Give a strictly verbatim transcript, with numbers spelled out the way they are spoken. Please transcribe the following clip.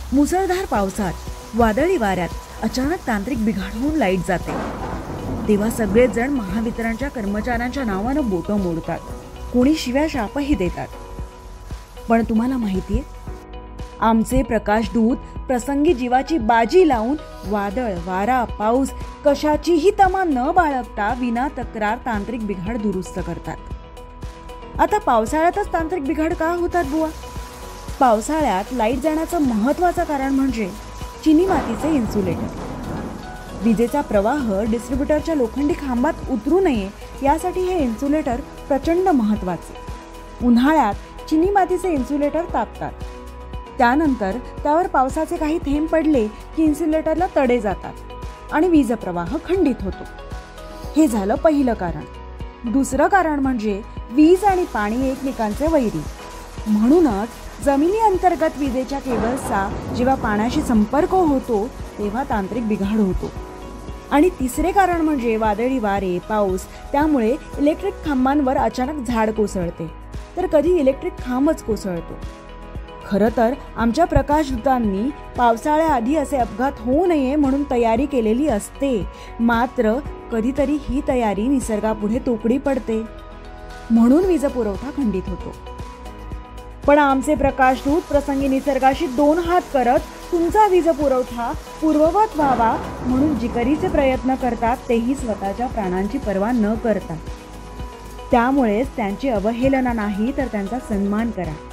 मुसळधार पावसात वादळी वाऱ्यात अचानक तांत्रिक बिघाड होऊन लाईट जाते, तेव्हा सगळेच जण महावितरणच्या कर्मचाऱ्यांच्या नावानं बोटं मोडतात, कोणी शिव्या शापही देतात. पण तुम्हाला माहितीये, आमचे प्रकाशदूत प्रसंगी जीवाची बाजी लावून वादळ वारा पाऊस कशाचीही तमा न बाळगता विना तक्रार तांत्रिक बिघाड दुरुस्त करतात. आता पावसाळ्यातच तांत्रिक बिघाड का होतात बुवा? पावसाळ्यात लाईट जाण्याचं महत्त्वाचं कारण म्हणजे चिनी मातीचे इन्सुलेटर. विजेचा प्रवाह डिस्ट्रीब्युटरच्या लोखंडी खांबात उतरू नये यासाठी हे इन्सुलेटर प्रचंड महत्त्वाचे. उन्हाळ्यात चिनी मातीचे इन्सुलेटर तापतात, त्यानंतर त्यावर पावसाचे काही थेंब पडले की इन्सुलेटरला तडे जातात आणि वीज प्रवाह खंडित होतो. हे झालं पहिलं कारण. दुसरं कारण म्हणजे वीज आणि पाणी एकमेकांचे वैरी. म्हणूनच जमिनी अंतर्गत विजेच्या केबल्सचा जेव्हा पाण्याशी संपर्क होतो तेव्हा तांत्रिक बिघाड होतो. आणि तिसरे कारण म्हणजे वादळी वारे पाऊस, त्यामुळे इलेक्ट्रिक खांबांवर अचानक झाड कोसळते, तर कधी इलेक्ट्रिक खांबच कोसळतो. खरं तर आमच्या प्रकाशदूतांनी पावसाळ्याआधी असे अपघात होऊ नये म्हणून तयारी केलेली असते, मात्र कधीतरी ही तयारी निसर्गापुढे तोकडी पडते, म्हणून वीज पुरवठा खंडित होतो. पण आमचे प्रकाशदूत प्रसंगी निसर्गाशी दोन हात करत तुमचा वीज पुरवठा पूर्ववत व्हावा म्हणून जिकरीचे प्रयत्न करतात, तेही स्वतःच्या प्राणांची पर्वा न करता. त्यामुळेच त्यांची अवहेलना नाही तर त्यांचा सन्मान करा.